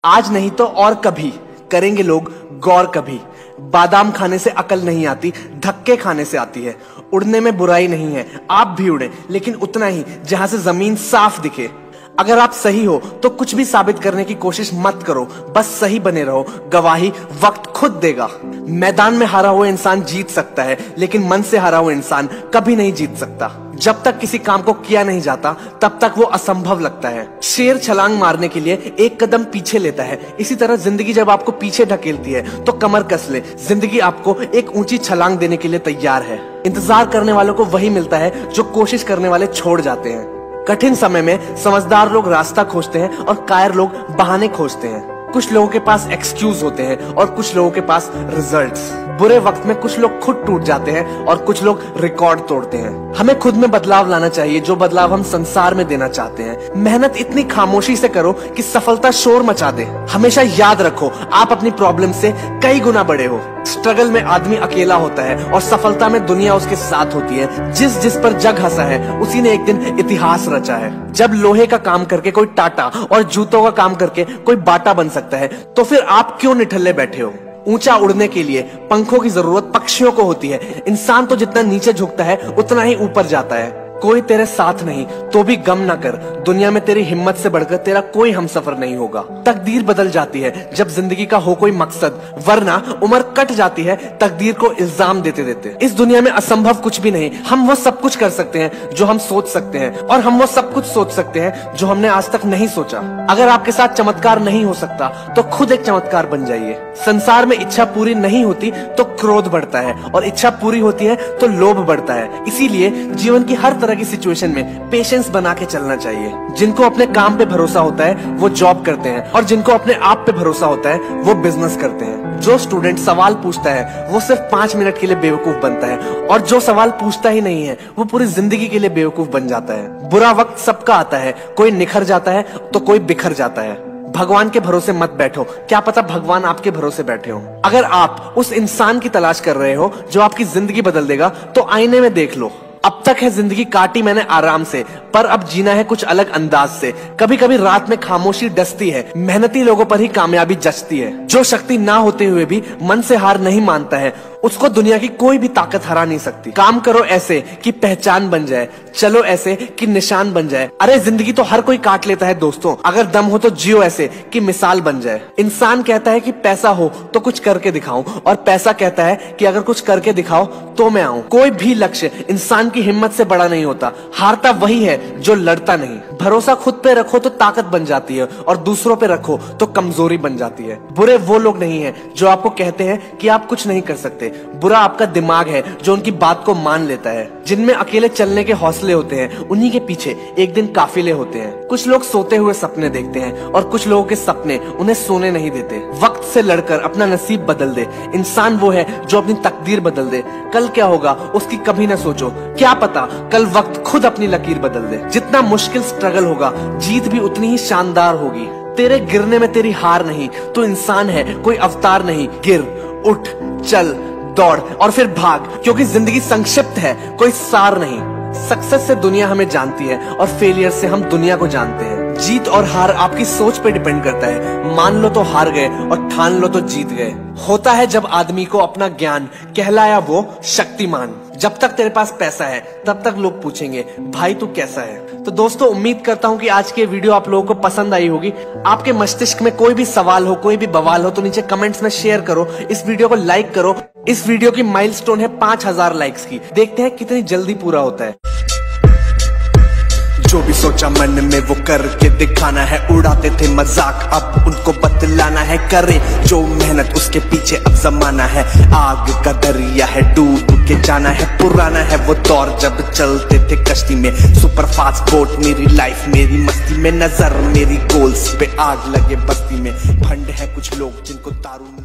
आज नहीं तो और कभी करेंगे लोग गौर कभी। बादाम खाने से अकल नहीं आती, धक्के खाने से आती है। उड़ने में बुराई नहीं है, आप भी उड़े, लेकिन उतना ही जहां से जमीन साफ दिखे। अगर आप सही हो तो कुछ भी साबित करने की कोशिश मत करो, बस सही बने रहो, गवाही वक्त खुद देगा। मैदान में हारा हुआ इंसान जीत सकता है, लेकिन मन से हारा हुआ इंसान कभी नहीं जीत सकता। जब तक किसी काम को किया नहीं जाता तब तक वो असंभव लगता है। शेर छलांग मारने के लिए एक कदम पीछे लेता है, इसी तरह जिंदगी जब आपको पीछे ढकेलती है तो कमर कस ले, जिंदगी आपको एक ऊंची छलांग देने के लिए तैयार है। इंतजार करने वालों को वही मिलता है जो कोशिश करने वाले छोड़ जाते हैं। कठिन समय में समझदार लोग रास्ता खोजते हैं और कायर लोग बहाने खोजते हैं। कुछ लोगों के पास एक्सक्यूज होते हैं और कुछ लोगों के पास रिजल्ट्स। बुरे वक्त में कुछ लोग खुद टूट जाते हैं और कुछ लोग रिकॉर्ड तोड़ते हैं। हमें खुद में बदलाव लाना चाहिए, जो बदलाव हम संसार में देना चाहते हैं। मेहनत इतनी खामोशी से करो कि सफलता शोर मचा दे। हमेशा याद रखो, आप अपनी प्रॉब्लम से कई गुना बड़े हो। स्ट्रगल में आदमी अकेला होता है और सफलता में दुनिया उसके साथ होती है। जिस जिस पर जग हंसा है उसी ने एक दिन इतिहास रचा है। जब लोहे का काम करके कोई टाटा और जूतों का काम करके कोई बाटा बन सकता है, तो फिर आप क्यों निठल्ले बैठे हो? ऊंचा उड़ने के लिए पंखों की जरूरत पक्षियों को होती है। इंसान तो जितना नीचे झुकता है उतना ही ऊपर जाता है। कोई तेरे साथ नहीं तो भी गम ना कर, दुनिया में तेरी हिम्मत से बढ़कर तेरा कोई हमसफर नहीं होगा। तकदीर बदल जाती है जब जिंदगी का हो कोई मकसद, वरना उम्र कट जाती है तकदीर को इल्जाम देते देते। इस दुनिया में असंभव कुछ भी नहीं। हम वो सब कुछ कर सकते हैं जो हम सोच सकते हैं, और हम वो सब कुछ सोच सकते हैं जो हमने आज तक नहीं सोचा। अगर आपके साथ चमत्कार नहीं हो सकता तो खुद एक चमत्कार बन जाइए। संसार में इच्छा पूरी नहीं होती तो क्रोध बढ़ता है, और इच्छा पूरी होती है तो लोभ बढ़ता है। इसीलिए जीवन की हर तरह की सिचुएशन में पेशेंस बना के चलना चाहिए। जिनको अपने काम पे भरोसा होता है वो जॉब करते हैं, और जिनको अपने आप पे भरोसा होता है वो बिजनेस करते हैं। जो स्टूडेंट सवाल पूछता है वो सिर्फ 5 मिनट के लिए बेवकूफ बनता है, और जो सवाल पूछता ही नहीं है वो पूरी जिंदगी के लिए बेवकूफ बन जाता है। बुरा वक्त सबका आता है, कोई निखर जाता है तो कोई बिखर जाता है। भगवान के भरोसे मत बैठो, क्या पता भगवान आपके भरोसे बैठे हो। अगर आप उस इंसान की तलाश कर रहे हो जो आपकी जिंदगी बदल देगा, तो आईने में देख लो। अब तक है जिंदगी काटी मैंने आराम से, पर अब जीना है कुछ अलग अंदाज से। कभी कभी रात में खामोशी डसती है, मेहनती लोगों पर ही कामयाबी जचती है। जो शक्ति ना होते हुए भी मन से हार नहीं मानता है, उसको दुनिया की कोई भी ताकत हरा नहीं सकती। काम करो ऐसे कि पहचान बन जाए, चलो ऐसे कि निशान बन जाए। अरे जिंदगी तो हर कोई काट लेता है दोस्तों, अगर दम हो तो जियो ऐसे कि मिसाल बन जाए। इंसान कहता है कि पैसा हो तो कुछ करके दिखाऊं, और पैसा कहता है कि अगर कुछ करके दिखाओ तो मैं आऊं। कोई भी लक्ष्य इंसान की हिम्मत से बड़ा नहीं होता, हारता वही है जो लड़ता नहीं। भरोसा खुद पे रखो तो ताकत बन जाती है, और दूसरों पे रखो तो कमजोरी बन जाती है। बुरे वो लोग नहीं है जो आपको कहते हैं कि आप कुछ नहीं कर सकते, बुरा आपका दिमाग है जो उनकी बात को मान लेता है। जिनमें अकेले चलने के हौसले होते हैं, उन्हीं के पीछे एक दिन काफिले होते हैं। कुछ लोग सोते हुए सपने देखते हैं, और कुछ लोगों के सपने उन्हें सोने नहीं देते। वक्त से लड़कर अपना नसीब बदल दे। इंसान वो है जो अपनी तकदीर बदल दे। कल क्या होगा उसकी कभी न सोचो, क्या पता कल वक्त खुद अपनी लकीर बदल दे। जितना मुश्किल स्ट्रगल होगा, जीत भी उतनी ही शानदार होगी। तेरे गिरने में तेरी हार नहीं, तो इंसान है कोई अवतार नहीं। गिर, उठ, चल, दौड़ और फिर भाग, क्योंकि जिंदगी संक्षिप्त है, कोई सार नहीं। सक्सेस से दुनिया हमें जानती है, और फेलियर से हम दुनिया को जानते हैं। जीत और हार आपकी सोच पे डिपेंड करता है। मान लो तो हार गए, और ठान लो तो जीत गए। होता है जब आदमी को अपना ज्ञान, कहलाया वो शक्तिमान। जब तक तेरे पास पैसा है तब तक लोग पूछेंगे भाई तू कैसा है। तो दोस्तों, उम्मीद करता हूँ कि आज की वीडियो आप लोगों को पसंद आई होगी। आपके मस्तिष्क में कोई भी सवाल हो, कोई भी बवाल हो, तो नीचे कमेंट्स में शेयर करो। इस वीडियो को लाइक करो। इस वीडियो की माइलस्टोन है 5000 लाइक्स की। देखते हैं कितनी जल्दी पूरा होता है। जो भी सोचा मन में वो करके दिखाना है। उड़ाते थे मजाक अब उनको बतलाना है। करे जो मेहनत उसके पीछे अब जमाना है। आग का दरिया है, डूब के जाना है। पुराना है वो दौर जब चलते थे कश्ती में। सुपर फास्ट बोट मेरी लाइफ मेरी मस्ती में। नजर मेरी गोल्स पे, आग लगे बस्ती में। फंड है कुछ लोग जिनको दारू